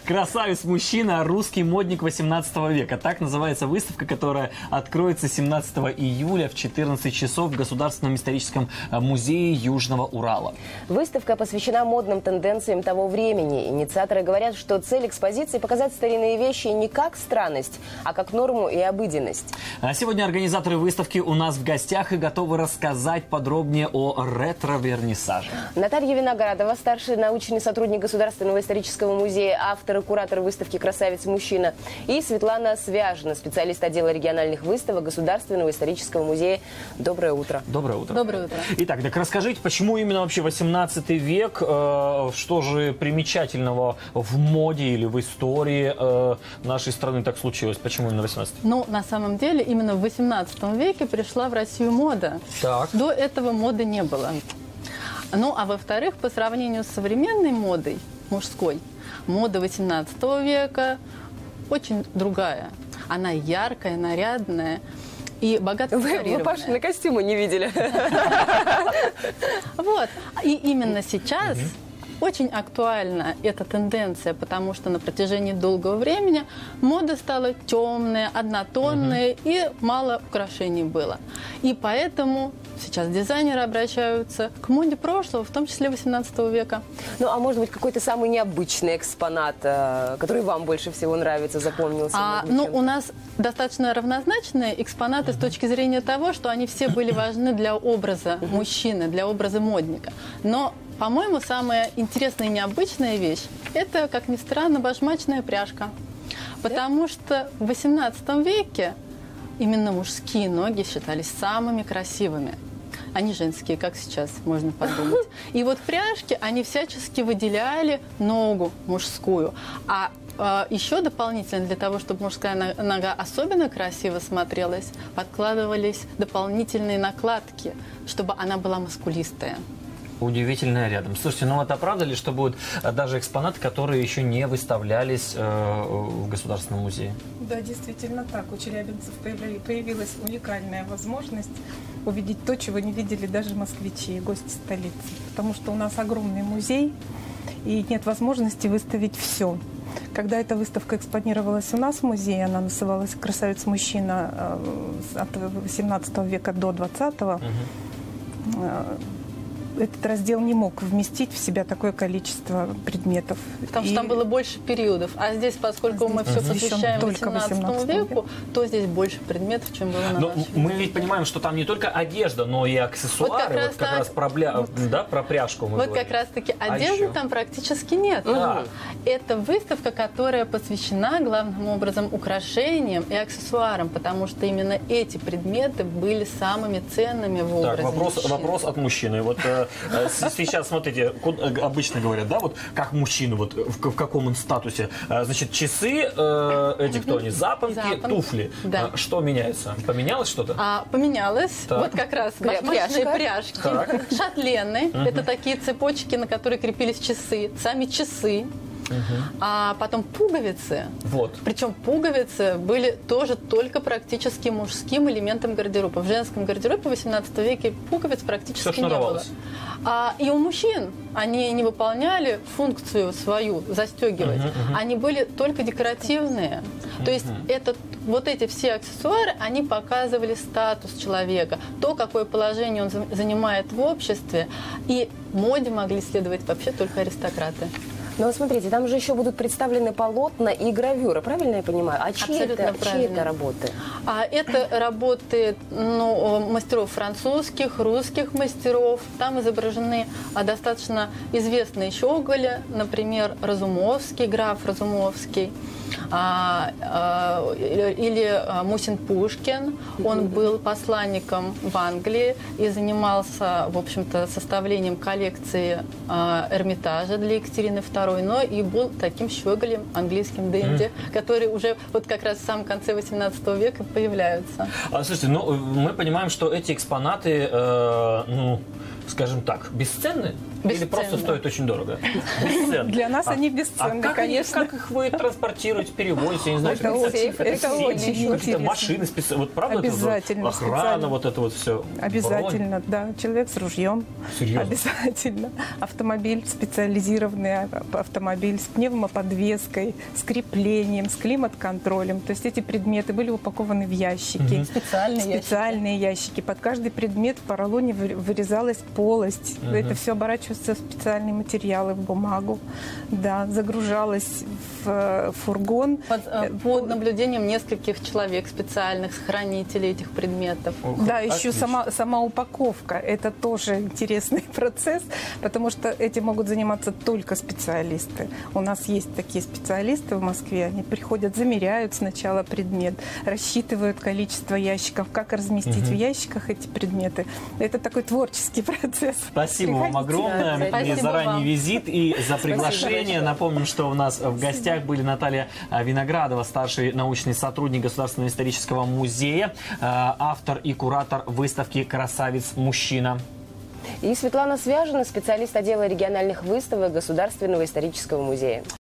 Красавец-мужчина, русский модник 18 века. Так называется выставка, которая откроется 17 июля в 14 часов в Государственном историческом музее Южного Урала. Выставка посвящена модным тенденциям того времени. Инициаторы говорят, что цель экспозиции – показать старинные вещи не как странность, а как норму и обыденность. А сегодня организаторы выставки у нас в гостях и готовы рассказать подробнее о ретро-вернисаже. Наталья Виноградова, старший научный сотрудник Государственного исторического музея, автор и куратор выставки «Красавец-мужчина», и Светлана Свяжина, специалист отдела региональных выставок Государственного исторического музея. Доброе утро. Доброе утро. Доброе утро. Итак, так расскажите, почему именно вообще 18 век, что же примечательного в моде или в истории нашей страны так случилось? Почему именно 18? Ну, на самом деле, именно в 18 веке пришла в Россию мода. Так. До этого моды не было. Ну, а во-вторых, по сравнению с современной модой, мужской, мода 18 века очень другая. Она яркая, нарядная и богато декорированная. Вы Пашины костюмы не видели. Вот. И именно сейчас очень актуальна эта тенденция, потому что на протяжении долгого времени мода стала темная, однотонная и мало украшений было. И поэтому сейчас дизайнеры обращаются к моде прошлого, в том числе 18 века. Ну, а может быть, какой-то самый необычный экспонат, который вам больше всего нравится, запомнился? Ну, у нас достаточно равнозначные экспонаты с точки зрения того, что они все были важны для образа мужчины, для образа модника. Но, по-моему, самая интересная и необычная вещь – это, как ни странно, башмачная пряжка. Потому что в 18 веке именно мужские ноги считались самыми красивыми. Они женские, как сейчас можно подумать. И вот пряжки, они всячески выделяли ногу мужскую. А еще дополнительно, для того, чтобы мужская нога особенно красиво смотрелась, подкладывались дополнительные накладки, чтобы она была мускулистая. Удивительное рядом. Слушайте, ну это правда ли, что будут даже экспонаты, которые еще не выставлялись в Государственном музее? Да, действительно так. У челябинцев появилась уникальная возможность увидеть то, чего не видели даже москвичи, гости столицы. Потому что у нас огромный музей, и нет возможности выставить все. Когда эта выставка экспонировалась у нас в музее, она называлась «Красавец-мужчина» от 18 века до 20-го, этот раздел не мог вместить в себя такое количество предметов. Потому что там было больше периодов. А здесь, поскольку мы все посвящаем 18 веку, то здесь больше предметов, чем было на нашем. Мы ведь понимаем, что там не только одежда, но и аксессуары. Вот как раз про пряжку мы Вот говорим. как раз-таки одежды там практически нет. Это выставка, которая посвящена главным образом украшениям и аксессуарам, потому что именно эти предметы были самыми ценными в образе мужчины. Вопрос от мужчины. Вот сейчас, смотрите, обычно говорят, да, вот как мужчина, вот в каком он статусе. Значит, часы, эти кто они, запонки, туфли. Да. Что меняется? Поменялось что-то? Поменялось. Так. Вот как раз башмачные пряжки. Так. Шатлены. Это такие цепочки, на которые крепились часы. Сами часы. А потом пуговицы. Вот. Причем пуговицы были тоже только практически мужским элементом гардероба. В женском гардеробе в 18 веке пуговиц практически не было. И у мужчин они не выполняли функцию свою застегивать. Они были только декоративные. То есть вот эти все аксессуары, они показывали статус человека, то, какое положение он занимает в обществе. И моде могли следовать вообще только аристократы. Но смотрите, там же еще будут представлены полотна и гравюры, правильно я понимаю? А чьи это работы? Это работы мастеров французских, русских мастеров. Там изображены достаточно известные щеголи, например, Разумовский, граф Разумовский. Или Мусин Пушкин. Он был посланником в Англии и занимался, в общем-то, составлением коллекции Эрмитажа для Екатерины II, но и был таким щеголем, английским денди, которые уже вот как раз в самом конце 18 века появляются. Слушайте, мы понимаем, что эти экспонаты, скажем так, бесценны. Или просто стоит очень дорого? Бесценно. Для нас они бесценны, конечно. Как их вы транспортируете, перевозите? Я не знаю, Это очень какие-то интересно. машины специальные. Вот правда Обязательно. это охрана, вот это вот все. Обязательно, да. Человек с ружьем. Серьезно? Обязательно. Автомобиль, специализированный автомобиль с пневмоподвеской, с креплением, с климат-контролем. То есть эти предметы были упакованы в ящики. Специальные ящики. Под каждый предмет в поролоне вырезалась полость. Это все оборачивается в специальные материалы, в бумагу. Да, загружалось в фургон. Под наблюдением нескольких человек специальных, хранителей этих предметов. Да, еще сама упаковка. Это тоже интересный процесс, потому что этим могут заниматься только специалисты. У нас есть такие специалисты в Москве. Они приходят, замеряют сначала предмет, рассчитывают количество ящиков, как разместить в ящиках эти предметы. Это такой творческий процесс. Спасибо вам огромное Спасибо за ранний вам. визит и за приглашение. Напомним, что у нас в гостях были Наталья Виноградова, старший научный сотрудник Государственного исторического музея, автор и куратор выставки «Красавец-мужчина». И Светлана Свяжина, специалист отдела региональных выставок Государственного исторического музея.